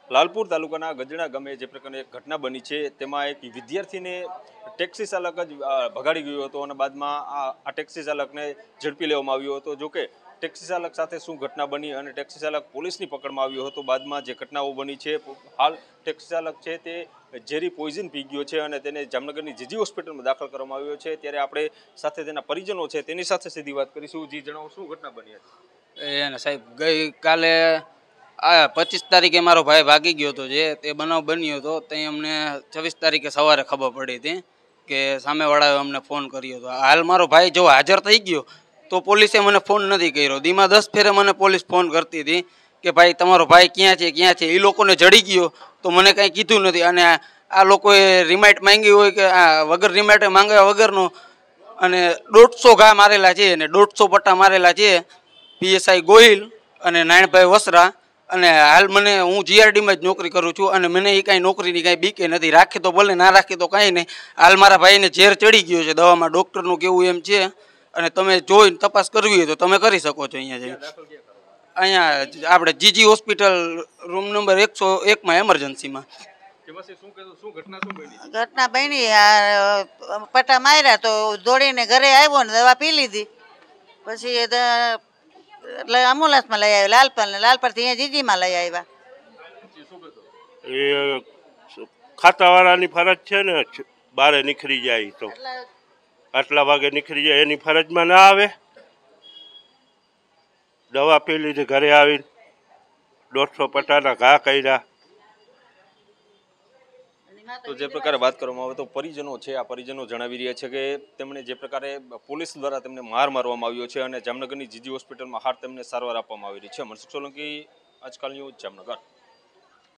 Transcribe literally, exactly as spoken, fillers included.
લાલપુર તાલુકાના ગજણા ગામે જે પ્રકારની એક ઘટના બની છે તેમાં એક વિદ્યાર્થીને ટેક્સી ચાલક જ ભગાડી ગયો હતો અને બાદમાં આ ટેક્સી ચાલકને ઝડપી લેવામાં આવ્યો હતો। જોકે ટેક્સી ચાલક સાથે શું ઘટના બની અને ટેક્સી ચાલક પોલીસની પકડમાં આવ્યો હતો। બાદમાં જે ઘટનાઓ બની છે, હાલ ટેક્સી ચાલક છે તે ઝેરી પોઈઝન પી ગયો છે અને તેને જામનગરની જીજી હોસ્પિટલમાં દાખલ કરવામાં આવ્યો છે। ત્યારે આપણે સાથે તેના પરિજનો છે તેની સાથે સીધી વાત કરીશું। જી જણાવો, શું ઘટના બની હતી? એને સાહેબ ગઈકાલે આ પચીસ તારીખે મારો ભાઈ ભાગી ગયો હતો, જે તે બનાવ બન્યો હતો તે અમને છવ્વીસ તારીખે સવારે ખબર પડી હતી કે સામેવાળાએ અમને ફોન કર્યો હતો। હાલ મારો ભાઈ જો હાજર થઈ ગયો તો પોલીસે મને ફોન નથી કર્યો। દીમાં દસ ફેરે મને પોલીસ ફોન કરતી હતી કે ભાઈ તમારો ભાઈ ક્યાં છે ક્યાં છે। એ લોકોને જડી ગયો તો મને કાંઈ કીધું નથી અને આ લોકોએ રિમાઇન્ડ માંગી હોય કે આ વગર રિમાઇન્ડ માંગ્યા વગરનો અને દોઢસો ઘા મારેલા છે અને દોઢસો પટ્ટા મારેલા છે પીએસઆઈ ગોહિલ અને નાયણભાઈ વસરા। અને હાલ મને હું જીઆરડીમાં જ નોકરી કરું છું અને મને એ કાંઈ નોકરીની કાંઈ બીકે નથી। રાખી તો ભલે, ના રાખી તો કાંઈ નહીં। હાલ મારા ભાઈને ઝેર ચડી ગયો છે દવામાં, ડૉક્ટરનું કેવું એમ છે અને તમે જોઈને તપાસ કરવી હોય તો તમે કરી શકો છો। અહીંયા જઈ અહીંયા આપણે જીજી હોસ્પિટલ રૂમ નંબર એકસો એકમાં એમરજન્સીમાં। ઘટના બની, પટ્ટા માર્યા તો દોડીને ઘરે આવ્યો ને દવા પી લીધી, પછી એટલે એમ્બ્યુલન્સમાં લઈ આવ્યો લાલપર ને લાલપરથી અહીંયા જીજીમાં લઈ આવ્યા। એ ખાતાવાળાની ફરજ છે ને, બારે નીકળી જાય તો આટલા વાગે નીકળી જાય, એની ફરજમાં ના આવે। દવા પી લીધી, ઘરે આવીને દોઢસો પટ્ટાના ઘા કર્યા। તો જે પ્રકારે વાત કરવામાં આવે તો પરિજનો છે, આ પરિજનો જણાવી રહ્યા છે કે તેમણે જે પ્રકારે પોલીસ દ્વારા તેમને માર મારવામાં આવ્યો છે અને જામનગરની જીજી હોસ્પિટલમાં હાલ તેમને સારવાર આપવામાં આવી રહી છે। મનસુખ સોલંકી, આજકાલ ન્યૂઝ, જામનગર।